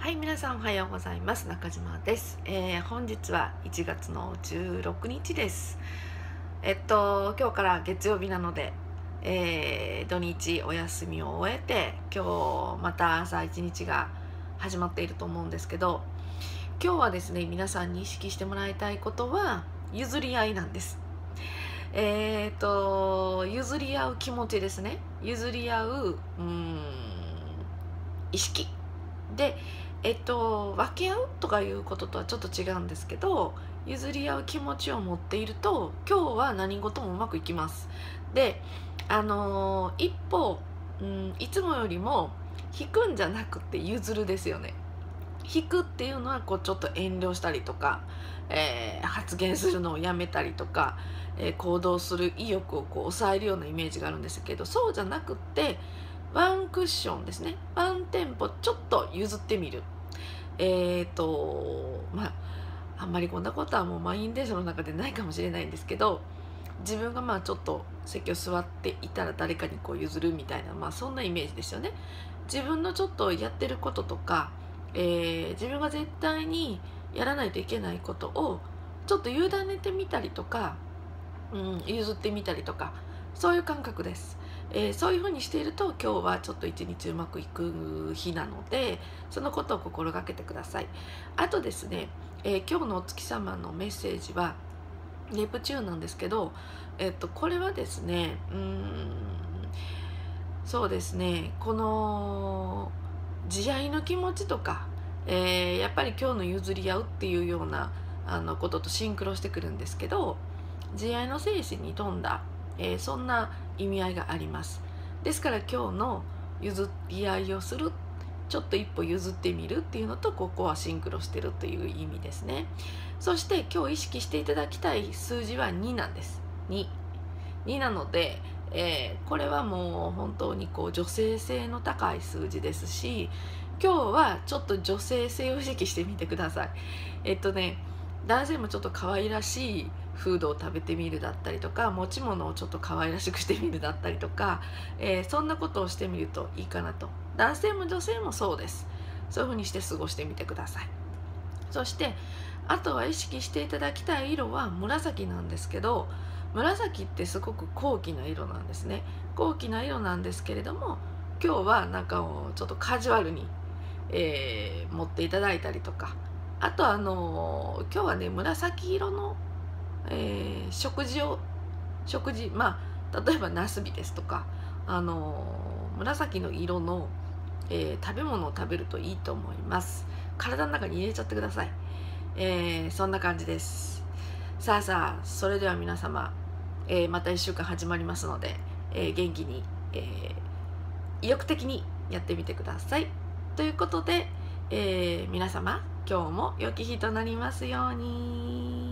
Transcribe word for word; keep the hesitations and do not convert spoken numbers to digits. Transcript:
はい、皆さんおはようございます。中島です。えー、本日はいちがつのじゅうろくにちです。えっと今日から月曜日なので、えー、土日お休みを終えて今日また朝一日が始まっていると思うんですけど、今日はですね、皆さんに意識してもらいたいことは譲り合いなんです。えーと譲り合う気持ちですね。譲り合ううーん意識で、えっと分け合うとかいうこととはちょっと違うんですけど、譲り合う気持ちを持っていると今日は何事もうまくいきます。で、あのー一方、うん、いつもよりも引くんじゃなくて譲るですよね。引くっていうのはこうちょっと遠慮したりとか、えー発言するのをやめたりとか、えー行動する意欲をこう抑えるようなイメージがあるんですけど、そうじゃなくってワンクッションですね、ワンテンポちょっと譲ってみる。えーとまああんまりこんなことはもう満員電車の中でないかもしれないんですけど、自分がまあちょっと席を座っていたら誰かにこう譲るみたいな、まあそんなイメージですよね。自分のちょっとやってることとか、えー自分が絶対にやらないといけないことをちょっと委ねてみたりとか、うん、譲ってみたりとか、そういう感覚です。えーそういうふうにしていると今日はちょっと一日うまくいく日なので、そのことを心がけてください。あとですね、えー今日のお月様のメッセージはネプチューンなんですけど、えっとこれはですね、うーんそうですね、この慈愛の気持ちとか、えーやっぱり今日の譲り合うっていうようなあのこととシンクロしてくるんですけど、慈愛の精神に富んだ、えーそんな意味合いがあります。ですから今日の譲り合いをする、ちょっと一歩譲ってみるっていうのとここはシンクロしてるという意味ですね。そして今日意識していただきたい数字はになんです。に。になので、えーこれはもう本当にこう女性性の高い数字ですし、今日はちょっと女性性を意識してみてください。えっとね男性もちょっと可愛らしいフードを食べてみるだったりとか、持ち物をちょっと可愛らしくしてみるだったりとか、えーそんなことをしてみるといいかなと。男性も女性もそうです。そういうふうにして過ごしてみてください。そしてあとは意識していただきたい色は紫なんですけど、紫ってすごく高貴な色なんですね。高貴な色なんですけれども、今日はなんかをちょっとカジュアルに、えー持っていただいたりとか、あとあのー今日はね紫色の、えー食事を食事まあ例えばナスビですとか、あのー紫の色の、えー食べ物を食べるといいと思います。体の中に入れちゃってください。えーそんな感じです。さあさあ、それでは皆様、えーまたいっしゅうかん始まりますので、えー元気に、えー意欲的にやってみてください。ということで、えー皆様今日も良き日となりますように。